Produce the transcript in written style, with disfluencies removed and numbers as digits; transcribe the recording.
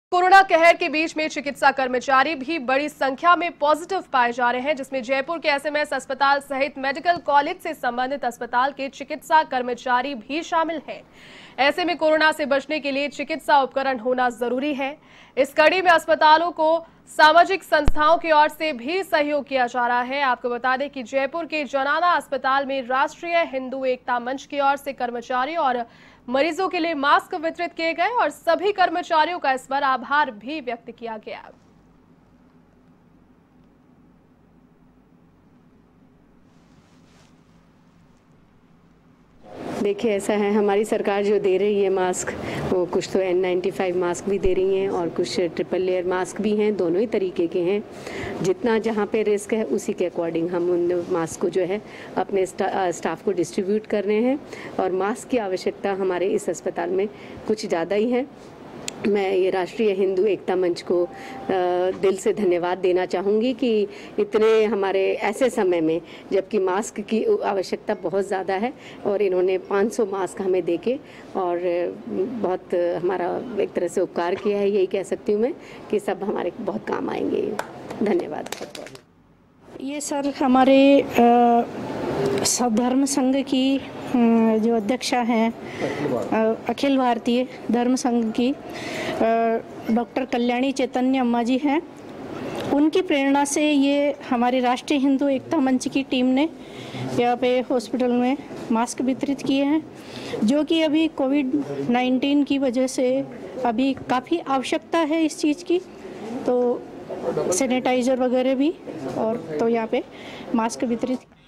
Corona कहर के बीच में चिकित्सा कर्मचारी भी बड़ी संख्या में पॉजिटिव पाए जा रहे हैं, जिसमें जयपुर के एसएमएस अस्पताल सहित मेडिकल कॉलेज से संबंधित अस्पताल के चिकित्सा कर्मचारी भी शामिल हैं। ऐसे में कोरोना से बचने के लिए चिकित्सा उपकरण होना जरूरी है। इस कड़ी में अस्पतालों को सामाजिक संस्थाओं की ओर से भी सहयोग किया जा रहा है। आपको बता दें कि जयपुर के जनाना अस्पताल में राष्ट्रीय हिंदू एकता मंच की ओर से कर्मचारियों और मरीजों के लिए मास्क वितरित किए गए और सभी कर्मचारियों का इस पर आभार भी व्यक्त किया गया। देखिए, ऐसा है, हमारी सरकार जो दे रही है मास्क, वो कुछ तो N95 मास्क भी दे रही हैं और कुछ ट्रिपल लेयर मास्क भी हैं। दोनों ही तरीके के हैं। जितना जहाँ पे रिस्क है उसी के अकॉर्डिंग हम उन मास्क को जो है अपने स्टाफ को डिस्ट्रीब्यूट कर रहे हैं। और मास्क की आवश्यकता हमारे इस अस्पताल में कुछ ज़्यादा ही है। मैं ये राष्ट्रीय हिंदू एकता मंच को दिल से धन्यवाद देना चाहूँगी कि इतने हमारे ऐसे समय में, जबकि मास्क की आवश्यकता बहुत ज़्यादा है, और इन्होंने 500 मास्क हमें देके और बहुत हमारा एक तरह से उपकार किया है। यही कह सकती हूँ मैं कि सब हमारे बहुत काम आएंगे। धन्यवाद। ये सर हमारे धर्म संघ की जो अध्यक्षा हैं, अखिल भारतीय धर्म संघ की डॉक्टर कल्याणी चैतन्य अम्मा जी हैं। उनकी प्रेरणा से ये हमारी राष्ट्रीय हिंदू एकता मंच की टीम ने यहाँ पे हॉस्पिटल में मास्क वितरित किए हैं, जो कि अभी कोविड-19 की वजह से अभी काफ़ी आवश्यकता है इस चीज़ की। तो सैनिटाइज़र वगैरह भी, और तो यहाँ पे मास्क वितरित